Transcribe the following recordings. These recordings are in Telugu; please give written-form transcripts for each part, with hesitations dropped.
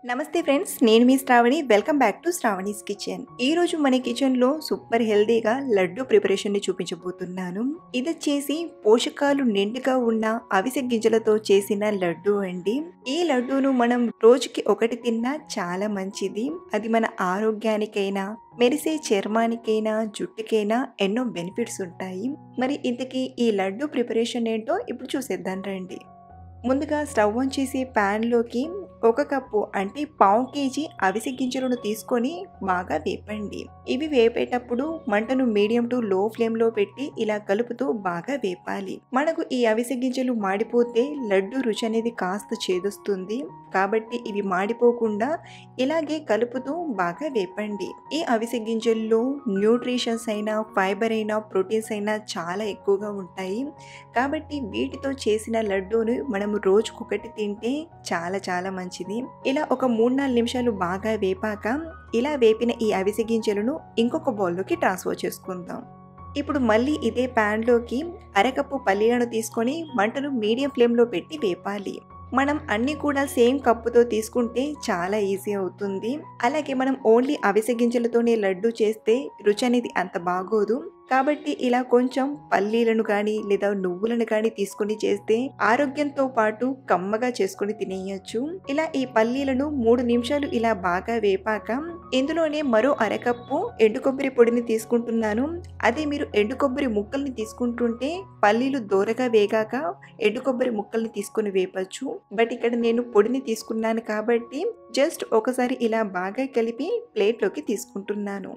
నమస్తే ఫ్రెండ్స్, నేను మీ Shravani. Welcome back to Shravani's kitchen. ఈ రోజు మన కిచెన్ లో సూపర్ హెల్దీగా లడ్డు ప్రిపరేషన్ ని చూపించబోతున్నాను. ఇది వచ్చేసి పోషకాలు నిండుగా ఉన్న అవిసె గింజలతో చేసిన లడ్డు అండి. ఈ లడ్డూను మనం రోజుకి ఒకటి తిన్నా చాలా మంచిది. అది మన ఆరోగ్యానికైనా, మెరిసే చర్మానికైనా, జుట్టుకైనా ఎన్నో బెనిఫిట్స్ ఉంటాయి. మరి ఇంతకీ ఈ లడ్డు ప్రిపరేషన్ ఏంటో ఇప్పుడు చూసేద్దాం రండి. ముందుగా స్టవ్ ఆన్ చేసి ప్యాన్లోకి 1 కప్పు అంటే 1/2 కేజీ అవిసె గింజలను తీసుకొని బాగా వేపండి. ఇవి వేపేటప్పుడు మంటను మీడియం టు లో ఫ్లేమ్లో పెట్టి ఇలా కలుపుతూ బాగా వేపాలి. మనకు ఈ అవిసె గింజలు మాడిపోతే లడ్డు రుచి అనేది కాస్త చేదొస్తుంది. కాబట్టి ఇవి మాడిపోకుండా ఇలాగే కలుపుతూ బాగా వేపండి. ఈ అవిసె గింజల్లో న్యూట్రిషన్స్ అయినా, ఫైబర్ అయినా, ప్రోటీన్స్ అయినా చాలా ఎక్కువగా ఉంటాయి. కాబట్టి వీటితో చేసిన లడ్డూను మనం రోజుకొకటి తింటే చాలా మంచిది. ఇలా ఒక 3-4 నిమిషాలు బాగా వేపాక ఇలా వేపిన ఈ అవిసె గింజలను ఇంకొక బౌల్లోకి ట్రాన్స్ఫర్ చేసుకుందాం. ఇప్పుడు మళ్ళీ ఇదే ప్యాన్లోకి 1/2 కప్పు పల్లీలను తీసుకొని మంటను మీడియం ఫ్లేమ్లో పెట్టి వేపాలి. మనం అన్ని కూడా సేమ్ కప్పుతో తీసుకుంటే చాలా ఈజీ అవుతుంది. అలాగే మనం ఓన్లీ అవిసె గింజలతోనే లడ్డు చేస్తే రుచి అనేది అంత బాగోదు. కాబట్టి ఇలా కొంచెం పల్లీలను కానీ లేదా నువ్వులను కానీ తీసుకుని చేస్తే ఆరోగ్యంతో పాటు కమ్మగా చేసుకుని తినేయచ్చు. ఇలా ఈ పల్లీలను 3 నిమిషాలు ఇలా బాగా వేపాక ఇందులోనే మరో 1/2 కప్పు ఎండు కొబ్బరి పొడిని తీసుకుంటున్నాను. అదే మీరు ఎండు కొబ్బరి ముక్కల్ని తీసుకుంటుంటే పల్లీలు దోరగా వేగాక ఎండు కొబ్బరి ముక్కల్ని తీసుకుని వేపచ్చు. బట్ ఇక్కడ నేను పొడిని తీసుకున్నాను కాబట్టి జస్ట్ ఒకసారి ఇలా బాగా కలిపి ప్లేట్లోకి తీసుకుంటున్నాను.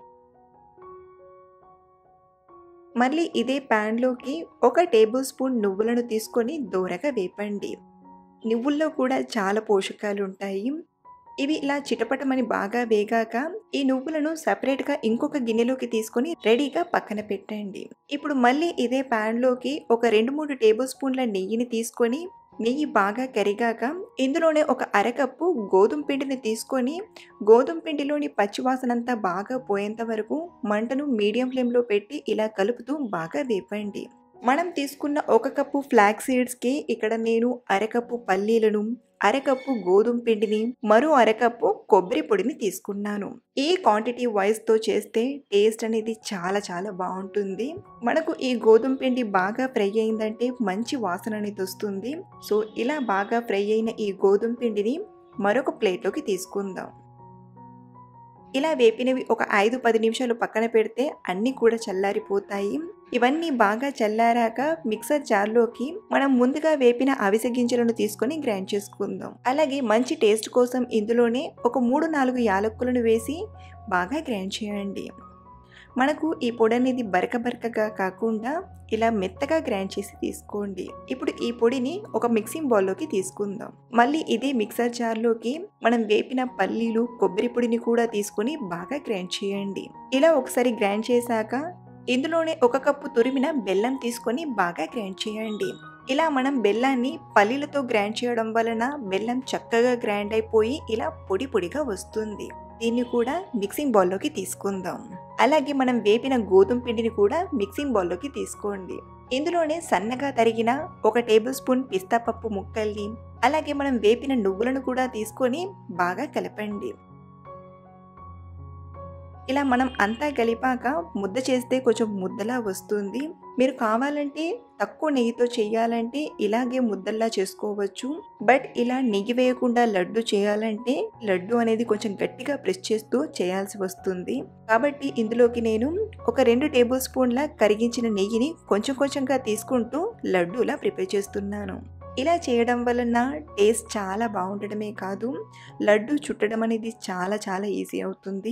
మళ్ళీ ఇదే ప్యాన్లోకి 1 టేబుల్ స్పూన్ నువ్వులను తీసుకొని దోరగా వేపండి. నువ్వుల్లో కూడా చాలా పోషకాలు ఉంటాయి. ఇవి ఇలా చిటపటమని బాగా వేగాక ఈ నువ్వులను సపరేట్గా ఇంకొక గిన్నెలోకి తీసుకొని రెడీగా పక్కన పెట్టండి. ఇప్పుడు మళ్ళీ ఇదే ప్యాన్లోకి ఒక 2-3 టేబుల్ స్పూన్ల నెయ్యిని తీసుకొని నెయ్యి బాగా కరిగాక ఇందులోనే ఒక 1/2 కప్పు గోధుమ పిండిని తీసుకొని గోధుమ పిండిలోని పచ్చివాసనంతా బాగా పోయేంత వరకు మంటను మీడియం ఫ్లేమ్లో పెట్టి ఇలా కలుపుతూ బాగా వేపండి. మనం తీసుకున్న 1 కప్పు ఫ్లాక్స్ సీడ్స్కి ఇక్కడ నేను 1/2 కప్పు పల్లీలను, 1/2 కప్పు గోధుమ పిండిని, మరో 1/2 కప్పు కొబ్బరి పొడిని తీసుకున్నాను. ఈ క్వాంటిటీ వైజ్తో చేస్తే టేస్ట్ అనేది చాలా బాగుంటుంది. మనకు ఈ గోధుమ పిండి బాగా ఫ్రై అయిందంటే మంచి వాసన అనేది వస్తుంది. సో ఇలా బాగా ఫ్రై అయిన ఈ గోధుమ పిండిని మరొక ప్లేట్లోకి తీసుకుందాం. ఇలా వేపినవి ఒక 5-10 నిమిషాలు పక్కన పెడితే అన్నీ కూడా చల్లారిపోతాయి. ఇవన్నీ బాగా చల్లారాక మిక్సర్ జార్లోకి మనం ముందుగా వేపిన అవిసె గింజలను తీసుకొని గ్రైండ్ చేసుకుందాం. అలాగే మంచి టేస్ట్ కోసం ఇందులోనే ఒక 3-4 యాలక్కులను వేసి బాగా గ్రైండ్ చేయండి. మనకు ఈ పొడి అనేది బరకగా కాకుండా ఇలా మెత్తగా గ్రైండ్ చేసి తీసుకోండి. ఇప్పుడు ఈ పొడిని ఒక మిక్సింగ్ బౌల్లోకి తీసుకుందాం. మళ్ళీ ఇదే మిక్సర్ జార్లోకి మనం వేపిన పల్లీలు, కొబ్బరి పొడిని కూడా తీసుకొని బాగా గ్రైండ్ చేయండి. ఇలా ఒకసారి గ్రైండ్ చేశాక ఇందులోనే 1 కప్పు తురిమిన బెల్లం తీసుకొని బాగా గ్రైండ్ చేయండి. ఇలా మనం బెల్లాన్ని పల్లీలతో గ్రైండ్ చేయడం వలన బెల్లం చక్కగా గ్రైండ్ అయిపోయి ఇలా పొడిగా వస్తుంది. దీన్ని కూడా మిక్సింగ్ బౌల్లోకి తీసుకుందాం. అలాగే మనం వేపిన గోధుమ పిండిని కూడా మిక్సింగ్ బౌల్లోకి తీసుకోండి. ఇందులోనే సన్నగా తరిగిన 1 టేబుల్ స్పూన్ పిస్తా పప్పు ముక్కల్ని, అలాగే మనం వేపిన నువ్వులను కూడా తీసుకొని బాగా కలపండి. ఇలా మనం అంతా కలిపాక ముద్ద చేస్తే కొంచెం ముద్దలా వస్తుంది. మీరు కావాలంటే తక్కువ నెయ్యితో చేయాలంటే ఇలాగే ముద్దల్లా చేసుకోవచ్చు. బట్ ఇలా నెయ్యి వేయకుండా లడ్డు చేయాలంటే లడ్డు అనేది కొంచెం గట్టిగా ప్రెస్ చేస్తూ చేయాల్సి వస్తుంది. కాబట్టి ఇందులోకి నేను ఒక 2 టేబుల్ స్పూన్ల కరిగించిన నెయ్యిని కొంచెంగా తీసుకుంటూ లడ్డూలా ప్రిపేర్ చేస్తున్నాను. ఇలా చేయడం వలన టేస్ట్ చాలా బాగుండడమే కాదు, లడ్డు చుట్టడం అనేది చాలా ఈజీ అవుతుంది.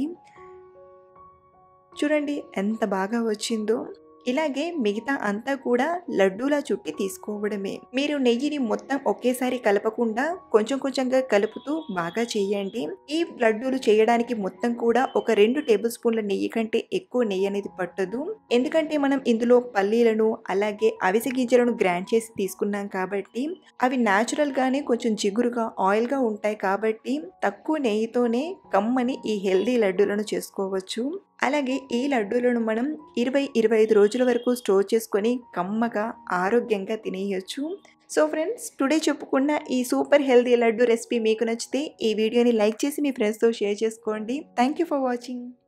చూడండి ఎంత బాగా వచ్చిందో. ఇలాగే మిగతా అంతా కూడా లడ్డూలా చుట్టి తీసుకోవడమే. మీరు నెయ్యిని మొత్తం ఒకేసారి కలపకుండా కొంచెంగా కలుపుతూ బాగా చేయండి. ఈ లడ్డూలు చేయడానికి మొత్తం కూడా ఒక 2 టేబుల్ స్పూన్ల నెయ్యి కంటే ఎక్కువ నెయ్యి అనేది పట్టదు. ఎందుకంటే మనం ఇందులో పల్లీలను అలాగే అవిసె గింజలను గ్రైండ్ చేసి తీసుకున్నాం కాబట్టి అవి న్యాచురల్గానే కొంచెం జిగురుగా ఆయిల్గా ఉంటాయి. కాబట్టి తక్కువ నెయ్యితోనే కమ్మని ఈ హెల్దీ లడ్డూలను చేసుకోవచ్చు. అలాగే ఈ లడ్డూలను మనం 20-25 రోజుల వరకు స్టోర్ చేసుకొని కమ్మగా ఆరోగ్యంగా తినేయచ్చు. సో ఫ్రెండ్స్, టుడే చెప్పుకున్న ఈ సూపర్ హెల్తీ లడ్డు రెసిపీ మీకు నచ్చితే ఈ వీడియోని లైక్ చేసి మీ ఫ్రెండ్స్‌తో షేర్ చేసుకోండి. Thank you for watching.